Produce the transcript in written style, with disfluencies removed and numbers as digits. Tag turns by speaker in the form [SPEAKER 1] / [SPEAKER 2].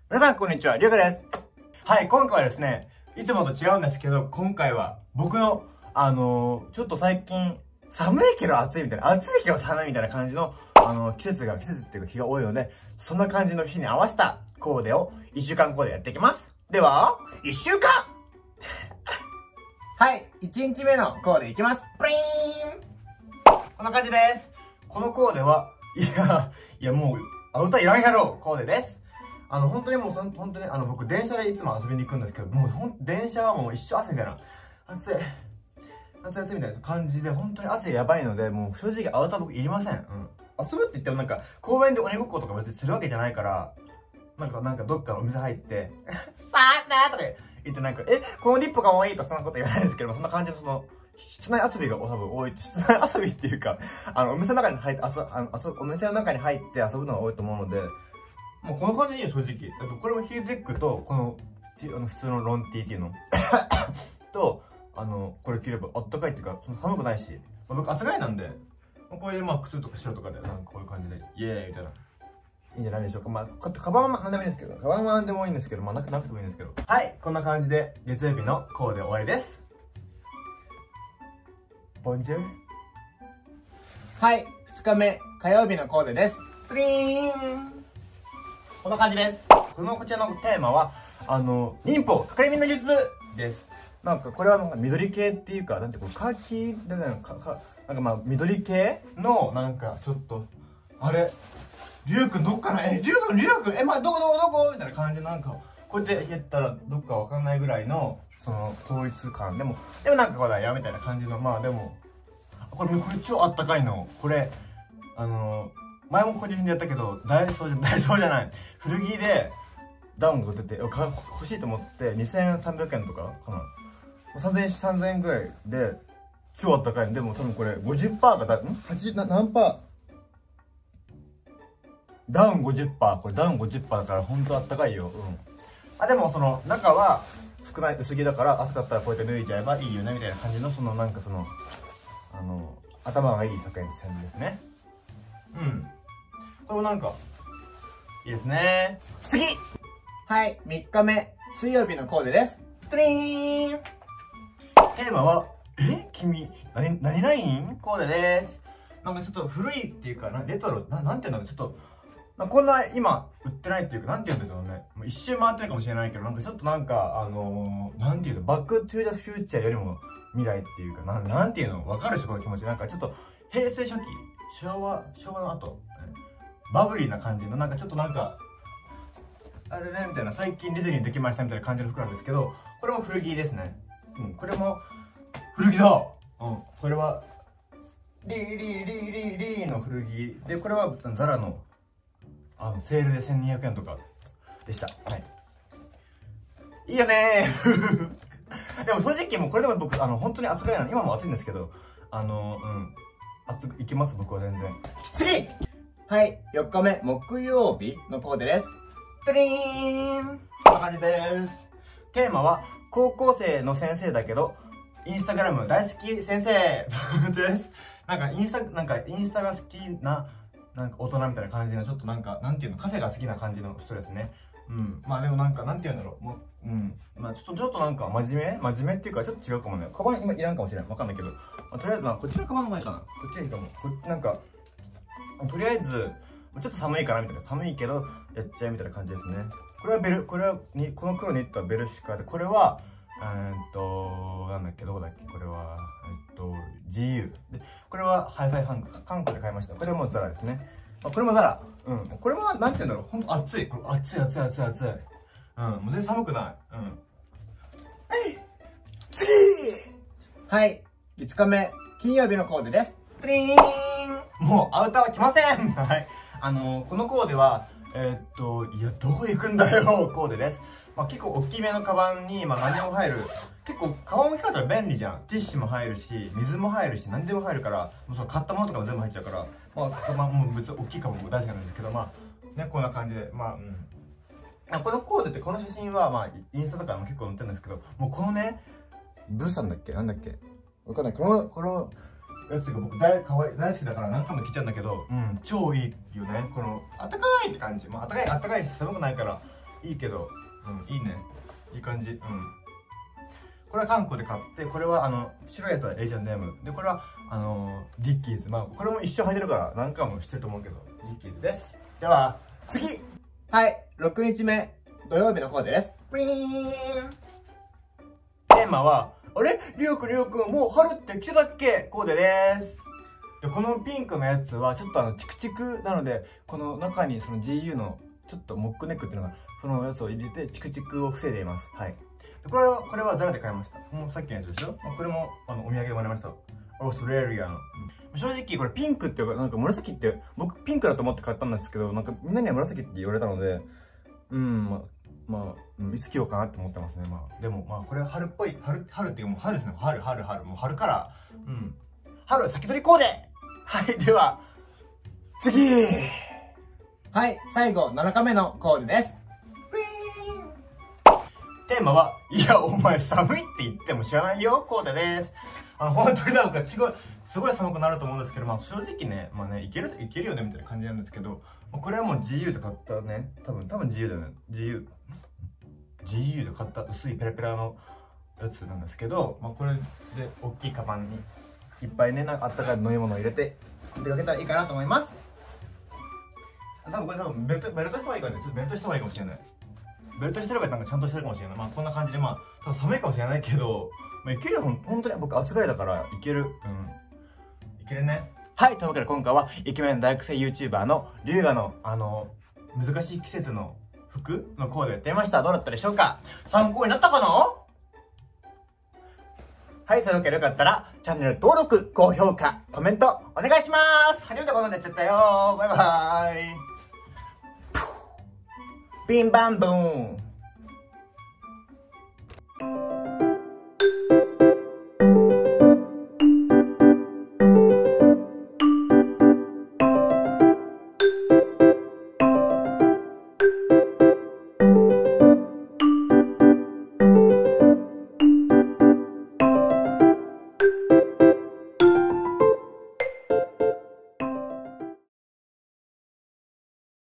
[SPEAKER 1] 皆さん、こんにちは。りょうかです。はい、今回はですね、いつもと違うんですけど、今回は僕の、ちょっと最近、寒いけど暑いみたいな、暑いけど寒いみたいな感じの、季節っていうか日が多いので、そんな感じの日に合わせたコーデを1週間コーデやっていきます。では、1週間はい、1日目のコーデいきます。プリーンこんな感じです。このコーデは、いやもう、アウターいらんやろコーデです。本当にもう、本当に僕、電車でいつも遊びに行くんですけど、もう電車はもう一生汗みたいな、暑いみたいな感じで、本当に汗やばいので、もう正直アウター僕いりません。うん。遊ぶって言ってもなんか、公園で鬼ごっことか別にするわけじゃないから、なんかどっかのお店入って、さーなーとか言って、なんか、このリップが多いとかそんなこと言わないんですけど、そんな感じの室内遊びが多分多い。室内遊びっていうか、お店の中に入って、お店の中に入って遊ぶのが多いと思うので、もうこの感じでいいよ、正直。これもヒールテックと、この、普通のロンティーっていうのと、これ着ればあったかいっていうか、寒くないし、僕暑がりなんで、これで靴とか白とかで、なんかこういう感じで、イエーイみたいな。いいんじゃないでしょうか。カバンは何でもいいんですけど、カバンは何でもいいんですけど、なくてもいいんですけど。はい、こんな感じで、月曜日のコーデ終わりです。ボンジュール。はい、2日目、火曜日のコーデです。プリーンこんな感じです。こちらのテーマは、忍法、かくれ身の術です。なんか、これはなんか緑系っていうか、なんていうか、カーキだからなんか緑系の、なんか、ちょっと、あれ、りゅうくんどっかなりゅうくんどこみたいな感じで、なんか、こうやってやったらどっかわかんないぐらいの、統一感。でもなんかこれやみたいな感じの、でも、これ超あったかいの。これ、前も個人でやったけど、ダイソーじゃない。古着でダウンが出て、欲しいと思って、2300円とかかな。3000円ぐらいで、超あったかいの。でも多分これ 50% が何パーダウン 50%。これダウン 50% だから本当あったかいよ。うん。でも中は少ない薄着だから暑かったらこうやって脱いじゃえばいいよねみたいな感じの頭がいい作品ですね。うん。これもなんか、いいですね。次はい、3日目、水曜日のコーデです。トゥリーンテーマは、君、何々コーデです。なんかちょっと古いっていうか、レトロ、なんていうんだろう、ちょっと、こんな今売ってないっていうか、なんていうんでしょうね。もう一周回ってるかもしれないけど、なんかちょっとなんていうの、バックトゥーザフューチャーよりも未来っていうか、なんていうの、わかるでしょ、この気持ち。なんかちょっと、平成初期、昭和の後、バブリーな感じの、なんかちょっとなんか、あれね、みたいな、最近ディズニーできましたみたいな感じの服なんですけど、これも古着ですね。これも、古着だこれは、リーの古着。で、これはザラの、セールで1200円とかでした。はい。いいよねーでも正直もうこれでも僕、本当に暑がりなの。今も暑いんですけど、いけます、僕は全然。次はい、4日目、木曜日のコーデです。トゥリーンこんな感じです。テーマは、高校生の先生だけど、インスタグラム大好き先生です。なんかインスタが好きな、なんか大人みたいな感じの、ちょっとなんていうの、カフェが好きな感じの人ですね。うん。でもなんていうんだろう。ちょっとなんか真面目っていうか、ちょっと違うかもね。カバン今いらんかもしれない。わかんないけど。とりあえずこっちのカバンの前かな。こっちがいいかも。とりあえず、ちょっと寒いかなみたいな。寒いけど、やっちゃえみたいな感じですね。この黒ニットはベルシカで、これは、なんだっけ、どこだっけ、これは、GU。で、これは、ハイファイ韓国で買いました。これもザラですね。これもザラ。うん。これもなんて言うんだろう。ほんと暑い。暑い。うん。もう全然寒くない。うん。次はい。5日目、金曜日のコーデです。トゥリーンもうアウターは来ませんはい。このコーデは、いや、どこ行くんだよコーデです。結構大きめのカバンに、何も入る。結構、カバン置き方が便利じゃん。ティッシュも入るし、水も入るし、何でも入るから、もう買ったものとかも全部入っちゃうから、もう別に大きいカバンも大事なんですけど、ね、こんな感じで、このコーデってこの写真は、インスタとかも結構載ってるんですけど、もうこのね、ブーさんだっけなんだっけわかんない。このやつが僕大好きだから何回も着ちゃうんだけど、超いいよね。暖かいって感じ。あったかいし寒くないから、 いいけど、いいね。いい感じ。これは韓国で買って、これは白いやつはH&M。で、これはディッキーズ。まあ、これも一生履いてるから何回もしてると思うけど、ディッキーズです。では、次はい、6日目、土曜日の方です。プリーンテーマは、あれりょうくん、もう春って来てたっけコーデです。で、このピンクのやつは、ちょっとチクチクなので、この中にその GU の、ちょっとモックネックっていうのが、そのやつを入れて、チクチクを防いでいます。はい。これはザラで買いました。もうさっきのやつでしょ。これも、お土産でもらいました。オーストラリアの。正直、これピンクっていうか、なんか紫って、僕ピンクだと思って買ったんですけど、なんかみんなには紫って言われたので、いつ着ようかなって思ってますね。でも、これは春っぽい。春っていうかもう春ですね。春。もう春から、春先取りコーデはい、では、次はい、最後、7日目のコーデです。テーマは、いや、お前寒いって言っても知らないよ、コーデです。本当になんかすごい寒くなると思うんですけど、正直ね、いけるよね、みたいな感じなんですけど、これはもう GU で買ったね、多分 GU だよね。GU で買った薄いペラペラのやつなんですけど、これで大きいカバンにいっぱいね、あったかい飲み物を入れて出かけたらいいかなと思います。多分ベルトした方がいいかね。ちょっとベルトした方がいいかもしれない。ベルトしてる方がなんかちゃんとしてるかもしれない。こんな感じで多分寒いかもしれないけど、いけるよ。本当に僕暑がりだからいける。いけるね。はい、というわけで今回はイケメン大学生 YouTuber のリュウガの難しい季節の服のコーデやってみました。どうだったでしょうか？参考になったかな？はい、というわけでよかったらチャンネル登録、高評価、コメントお願いします。初めてこんなのやっちゃったよ。バイバーイ。ビンバンブーン。